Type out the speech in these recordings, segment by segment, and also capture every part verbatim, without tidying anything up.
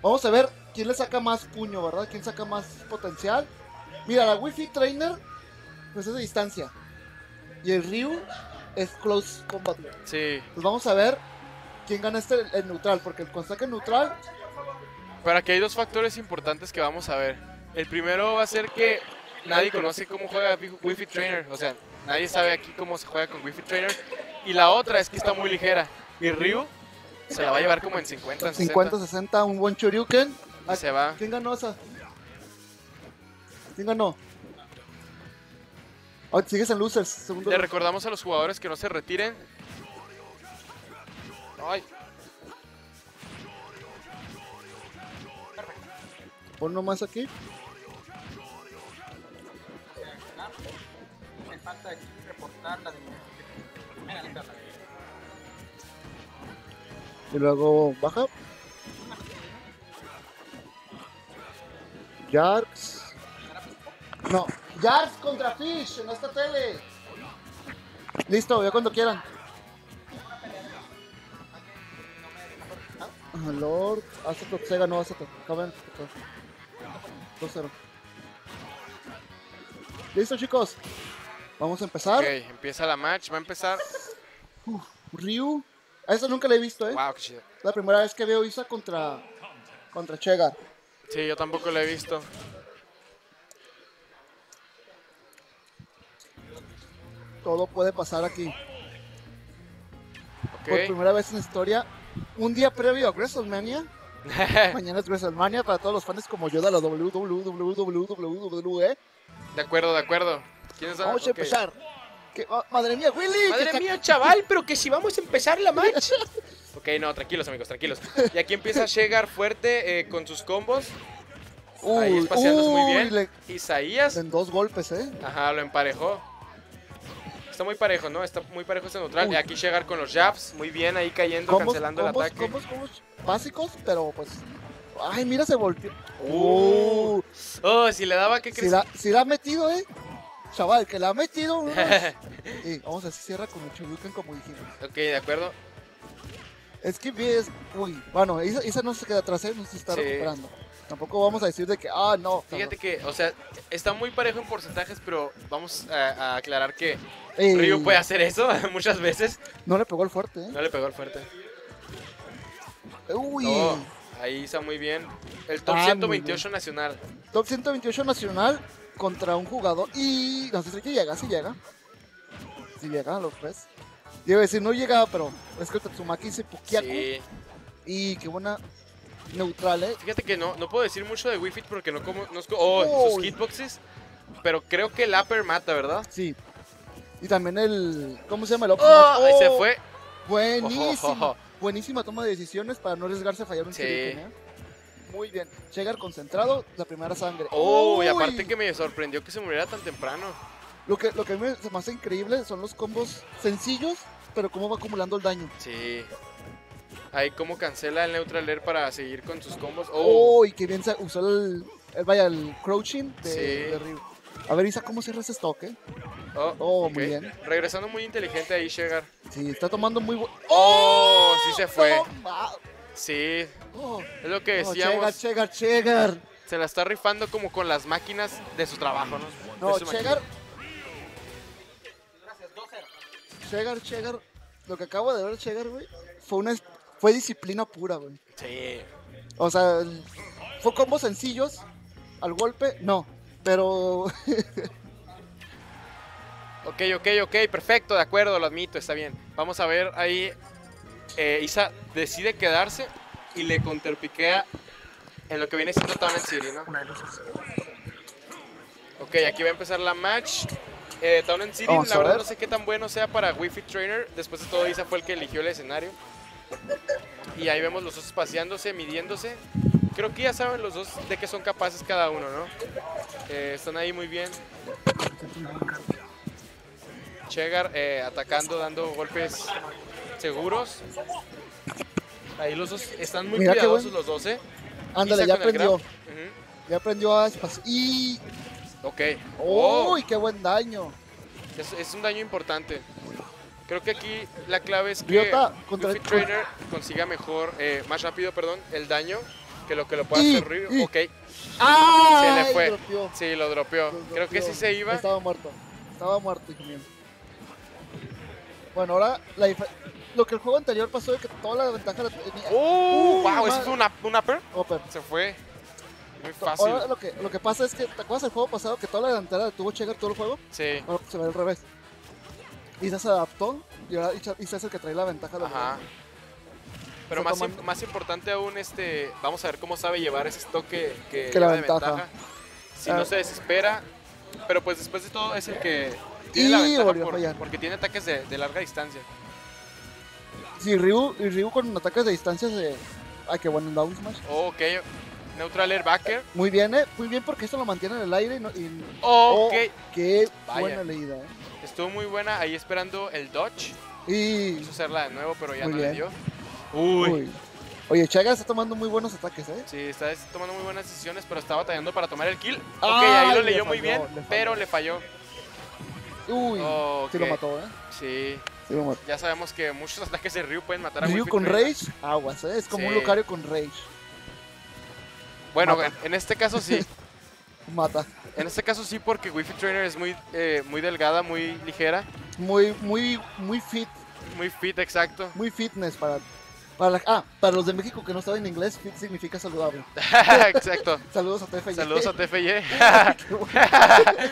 Vamos a ver quién le saca más puño, ¿verdad? ¿Quién saca más potencial? Mira, la Wi-Fi Trainer pues es de distancia. Y el Ryu es close combat. Sí. Pues vamos a ver quién gana este el neutral, porque el cuando saque neutral... Pero aquí hay dos factores importantes que vamos a ver. El primero va a ser que nadie conoce cómo juega Wi-Fi Trainer. O sea, nadie sabe aquí cómo se juega con Wi-Fi Trainer. Y la otra es que está muy ligera. Y Ryu se la va a llevar como en cincuenta, cincuenta, sesenta, un buen Shoryuken. Y se va. ¿Quién ganó esa? ¿Quién ganó? Oh, sigues en losers. Segundo. Le recordamos a los jugadores que no se retiren. Ay. Pon nomás aquí. Me falta aquí reportar la de... Y luego baja. Jarks. No, Jarks contra Fish en esta tele. Listo, ya cuando quieran. Ah, Lord, Azoto, se ganó Azoto. Acaban. dos cero. Listo, chicos. Vamos a empezar. Ok, empieza la match. Va a empezar. Uf, Ryu. A eso nunca la he visto, eh. Wow, qué chido. La primera vez que veo Isa contra contra Chegar. Sí, yo tampoco lo he visto. Todo puede pasar aquí. Ok. Por primera vez en la historia, un día previo a WrestleMania. Mañana es WrestleMania para todos los fans como yo de la W W E. De acuerdo, de acuerdo. ¿Quiénes son? Vamos a Ok. empezar. ¿Qué? Oh, madre mía, Willy. Madre que mía, chaval, pero que si vamos a empezar la match. Ok, no, tranquilos, amigos, tranquilos. Y aquí empieza Chegar fuerte eh, con sus combos. Uy, Ahí espaciándose muy uy, bien. le- Isaías. En dos golpes, eh. Ajá, lo emparejó. Está muy parejo, ¿no? Está muy parejo este neutral. Uy. Y aquí Chegar con los jabs. Muy bien, ahí cayendo, Combos, cancelando combos, el ataque. combos, combos básicos, pero pues. Ay, mira, se volteó. Uh. Uh, Oh, si le daba, ¿qué si, crees? la, si la ha metido, eh. Chaval, que la ha metido. unos- Y vamos a ver si cierra con el Shoryuken como dijimos. Ok, de acuerdo. Es que ves, uy, bueno, Isa, Isa no se queda atrás, ¿eh? No se está Sí. recuperando. Tampoco vamos a decir de que, ah, no. Fíjate que, o sea, está muy parejo en porcentajes, pero vamos a, a aclarar que Ey, Ryu puede hacer eso muchas veces. No le pegó el fuerte, ¿eh? No le pegó el fuerte. Uy, No, ahí está muy bien. El top Ah, ciento muy veintiocho nacional. top ciento veintiocho nacional contra un jugador. Y no sé si llega, si llega. Si llega, lo ves. Debe decir, no llegaba, pero es que Tatsumaki se Pukiaku. Sí. Y qué buena neutral, ¿eh? Fíjate que no, no puedo decir mucho de Wii Fit porque no como. No, oh, sus Uy. hitboxes. Pero creo que el upper mata, ¿verdad? Sí. Y también el, ¿cómo se llama? El up Oh, smash. ahí se Oh, fue. Buenísima. Oh, oh, oh. Buenísima toma de decisiones para no arriesgarse a fallar un Sí. Shuriken, ¿eh? Muy bien. Chegar concentrado, la primera sangre. Oh, y Uy. aparte que me sorprendió que se muriera tan temprano. Lo que, lo que me, se me hace increíble son los combos sencillos, pero cómo va acumulando el daño. Sí. Ahí como cancela el neutral air para seguir con sus combos. Oh, Oh, y que bien se usó el, el, vaya, el crouching de, Sí. de Ryu. A ver, Isa, ¿cómo cierra ese stock, eh? oh, Oh, ok. muy bien. Regresando muy inteligente ahí, Chegar. Sí, está tomando muy buen... Oh, sí se fue. Toma. Sí, Oh, es lo que oh, decíamos. Chegar, Chegar, Chegar. Se la está rifando como con las máquinas de su trabajo, ¿no? No, De su máquina. Chegar. Chegar, Chegar. Lo que acabo de ver, Chegar, güey, fue una fue disciplina pura, güey. Sí. O sea, el- fue combos sencillos. Al golpe, no. Pero. Ok, ok, ok, perfecto, de acuerdo, lo admito, está bien. Vamos a ver ahí. eh, Isa decide quedarse y le counterpiquea en lo que viene siendo Town and City, ¿no? Ok, aquí va a empezar la match. Eh, Town and City, Vamos la a verdad ver. no sé qué tan bueno sea para Wii Fit Trainer. Después de todo, Isa fue el que eligió el escenario. Y ahí vemos los dos espaciándose, midiéndose. Creo que ya saben los dos de qué son capaces cada uno, ¿no? Eh, están ahí muy bien. Chegar eh, atacando, dando golpes seguros. Ahí los dos están muy Mira qué cuidadosos buen- los dos, ¿eh? Ándale, Isa ya con el aprendió. grab. Ujú. Ya aprendió a espaciar. Y. Ok. Oh, ¡Uy, qué buen daño! es, es un daño importante. Creo que aquí la clave es que Ryota contra- Wii Fit Trainer consiga mejor, eh, más rápido, perdón, el daño Que lo que lo pueda Y- hacer Ryu. y- Ok, ¡Ah! se le fue. Dropeó, Sí, lo dropeó. lo Creo que dropeó. sí se iba. Estaba muerto. Estaba muerto, hijo mío. Bueno, ahora la dif- lo que el juego anterior pasó es que toda la ventaja la tenía. ¡Uh! Uy, ¡Wow! ¿Eso madre. fue una, un upper? Hopper. Se fue. Muy fácil. Ahora lo que, lo que pasa es que, ¿te acuerdas del juego pasado que toda la delantera tuvo Chegar todo el juego? Sí. Ahora se ve al revés. Isa se adaptó y ahora Isa Isa es el que trae la ventaja. De Ajá. Pero Está más, tomando- im- más importante aún, este, vamos a ver cómo sabe llevar ese stock que, que, Que la lleva de ventaja. Si Ah. no se desespera, pero pues después de todo es el que tiene la Y ventaja volvió a por- fallar. porque tiene ataques de, de larga distancia. Sí, Ryu, y Ryu con ataques de distancia se... Ay, qué bueno en Down Smash. Oh, ok, neutral air backer. Muy bien, eh. Muy bien porque esto lo mantiene en el aire y... No, y... Ok, Oh, qué Vaya. buena leída, eh. estuvo muy buena ahí esperando el dodge. Y... Quiso hacerla de nuevo, pero ya Muy no le bien. dio. Uy. Uy. Oye, Chaga está tomando muy buenos ataques, eh. Sí, está des- tomando muy buenas decisiones, pero está batallando para tomar el kill. Ok, Ay, ahí lo le leyó muy falló, bien, le falló. pero le falló. Uy. Oh, Sí lo ok. mató, eh. Sí, Sí lo mató. ya sabemos que muchos ataques de Ryu pueden matar a Ryu Wi-Fi con Trainer. Rage, aguas, eh. Es como Sí. un Lucario con Rage. Bueno, Mata. en, en este caso sí. Mata. En este caso sí, porque Wi-Fi Trainer es muy, eh, muy delgada, muy ligera, Muy, muy, muy fit. muy fit, exacto. Muy fitness para... Para la- ah, para los de México que no saben inglés, fit significa saludable. Exacto. Saludos a T F Y. Saludos a T F Y. Qué bueno.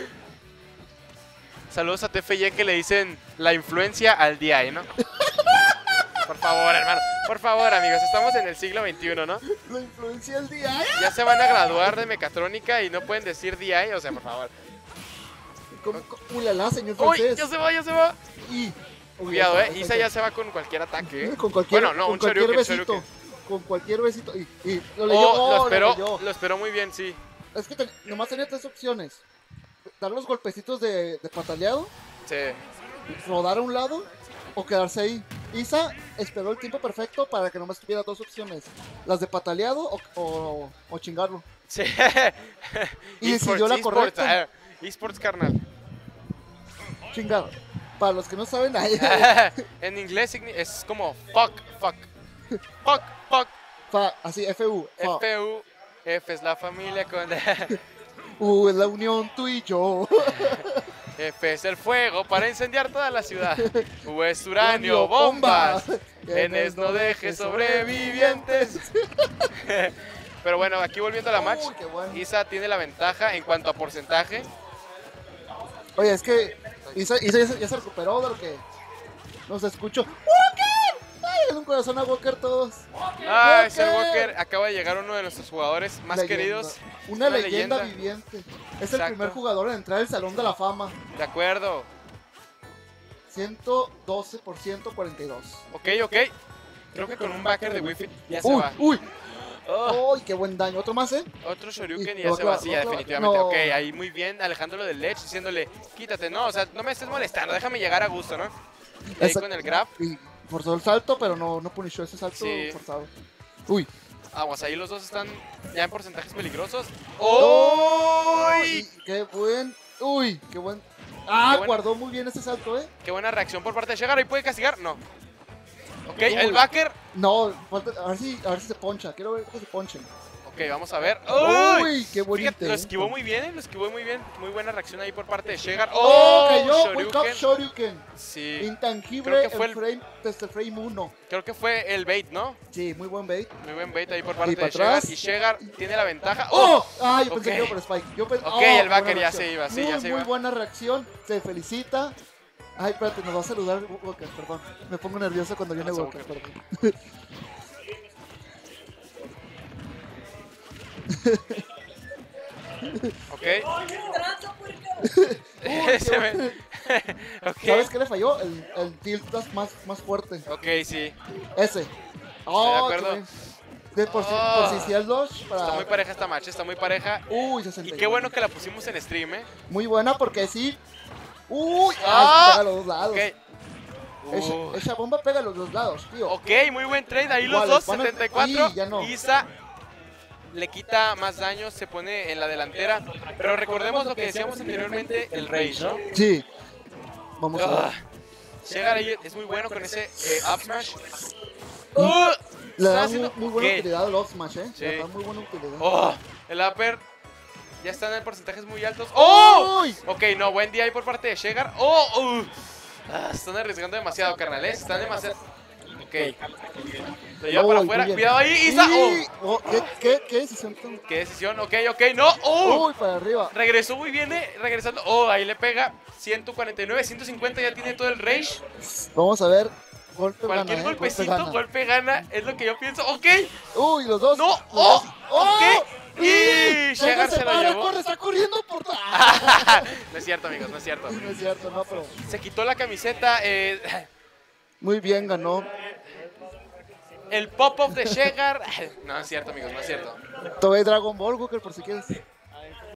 Saludos a T F Y que le dicen la influencia al D I, ¿no? Por favor, hermano. Por favor, amigos. Estamos en el siglo veintiuno, ¿no? La influencia del día. Ya se van a graduar de mecatrónica y no pueden decir D I, o sea, por favor. ¿Cómo- cómo- Ulala, señor ¡Uy! francés. ¡Ya se va, ya se va! Y... Uy, Cuidado, ahí eh. está, Isa ahí ya está. se va con cualquier ataque, ¿eh? Con cualquier, Bueno, no, con un cualquier shoryuken, besito. shoryuken. Con cualquier besito. Y, y lo leyó. Oh, oh, lo lo esperó, leyó. lo esperó muy bien, sí. Es que te- nomás tenía tres opciones. Dar los golpecitos de, de pataleado, Sí. rodar a un lado o quedarse ahí. Isa esperó el tiempo perfecto para que nomás tuviera dos opciones. Las de pataleado o, o, o chingarlo. Sí. Y decidió Esports, la esports, correcta. ah, esports, carnal. Chingar. Para los que no saben, ahí, En inglés signi- es como fuck, fuck. Fuck, fuck. fa, así, F U. fa. F U. F es la familia con... U es la unión tú y yo. F es el fuego para incendiar toda la ciudad. U es uranio, bombas. N es no dejes sobrevivientes. Pero bueno, aquí volviendo a la match, Uy, qué bueno. Isa tiene la ventaja en cuanto a porcentaje. Oye, es que Isa, Isa ya, se, ya se recuperó de lo que nos escuchó. ¡Walker! ¡Ay, en un corazón a Walker todos! Ah, es el Walker. Walker. Acaba de llegar uno de nuestros jugadores más Leyenda. queridos. Una, Una leyenda, leyenda. viviente. Es Exacto. el primer jugador en entrar al Salón de la Fama. De acuerdo. ciento doce por ciento cuarenta y dos. Ok, ok. Creo que con un backer de Wi-Fi ya se ¡Uy! va. ¡Uy! Oh, ¡Uy, qué buen daño! Otro más, ¿eh? otro Shoryuken Y y ya lo se clava, va. Sí, lo ya clava. definitivamente. No. Ok, ahí muy bien. Alejándolo del ledge diciéndole, quítate. No, o sea, no me estés molestando. Déjame llegar a gusto, ¿no? Y ahí Exacto. con el grab. Y forzó el salto, pero no, no punishó ese salto Sí. forzado. ¡Uy! Aguas, ahí los dos están ya en porcentajes peligrosos. ¡Oh! ¡Uy! ¡Qué buen! ¡Uy! ¡Qué buen! ¡Ah! Qué buen- Guardó muy bien ese salto, ¿eh? Qué buena reacción por parte de Shegar. ¿Y puede castigar? No. Ok, Uy. el backer. No, falta- a ver si, a ver si se poncha. Quiero ver que se ponchen. Ok, vamos a ver. ¡Uy! ¡Uy! ¡Qué bonito! Fíjate, lo esquivó muy bien, ¿eh? Lo esquivó muy bien. Muy buena reacción ahí por parte de Shegar. ¡Oh! ¡Oh! ¡Cayó! ¡Wake up Shoryuken. Shoryuken! Sí. Intangible Creo que fue el el- frame desde el frame uno. Creo que fue el bait, ¿no? Sí, muy buen bait. Muy buen bait ahí por parte para de Shegar. atrás. Y Shegar tiene la ventaja. ¡Oh! ¡Oh! ¡Ay! Yo Ok. pensé que iba por Spike. Yo pen- Ok, ¡Oh! el Qué backer buena ya reacción. se iba, sí, muy, ya se Muy iba. buena reacción. Se felicita. Ay, espérate, nos va a saludar Walker, perdón. Me pongo nervioso cuando viene Pasa, Walker, Walker. perdón. Ok. Uy, Se qué me- ok. ¿Sabes qué le falló? El, el tilt más, más fuerte. Ok, sí. Ese. Oh, acuerdo. qué bien. De por, si, Oh. por si hacía el dodge para... Está muy pareja esta match, está muy pareja. Uy, Y sesenta y uno. qué bueno que la pusimos en stream, ¿eh? Muy buena porque sí. Uy, Ah, ah, pega a los dos lados. Ok. Esa, Uh, esa bomba pega a los dos lados, tío. ok, muy buen trade. Ahí los Iguales, dos, van a- setenta y cuatro. y ya no. Isa le quita más daño, se pone en la delantera. Pero recordemos lo que decíamos anteriormente, el Rage, ¿no? Sí. Vamos a Ah, ver. Shegar ahí es muy bueno con ese eh, up smash. Uh, Le da haciendo- muy, muy buena ¿Qué? utilidad al off smash, ¿eh? Sí. Le da muy buena utilidad. Oh, el upper ya están en porcentajes muy altos. ¡Oh! ¡Uy! Ok, no, buen día ahí por parte de Shegar. ¡Oh! Uh. Ah, están arriesgando demasiado, carnales. Están demasiado. Ok. Lo lleva Oh, para muy afuera. bien. Cuidado ahí, Isa. ¡Oh! Y- oh, ¿qué, qué, ¿Qué decisión tan- ¡Qué decisión! Ok, ok, no. ¡Oh! Uy, para arriba. Regresó muy bien, eh. Regresando. Oh, ahí le pega. ciento cuarenta y nueve, ciento cincuenta, ya tiene todo el rage. Vamos a ver. Golpe Cualquier gana, ¿eh? golpecito, Golpe gana. golpe gana. Es lo que yo pienso. Ok. Uy, los dos. No. los ¡Oh! dos. ¡Oh! Ok. Y Shegar Shegar se lo para, llevó. corre, está corriendo por... No es cierto, amigos, no es cierto. No es cierto, no, pero Se quitó la camiseta. Eh, muy bien, ganó. el pop-up de Shegar. No es cierto, amigos, no es cierto. Todavía hay Dragon Ball, Walker, por si quieres.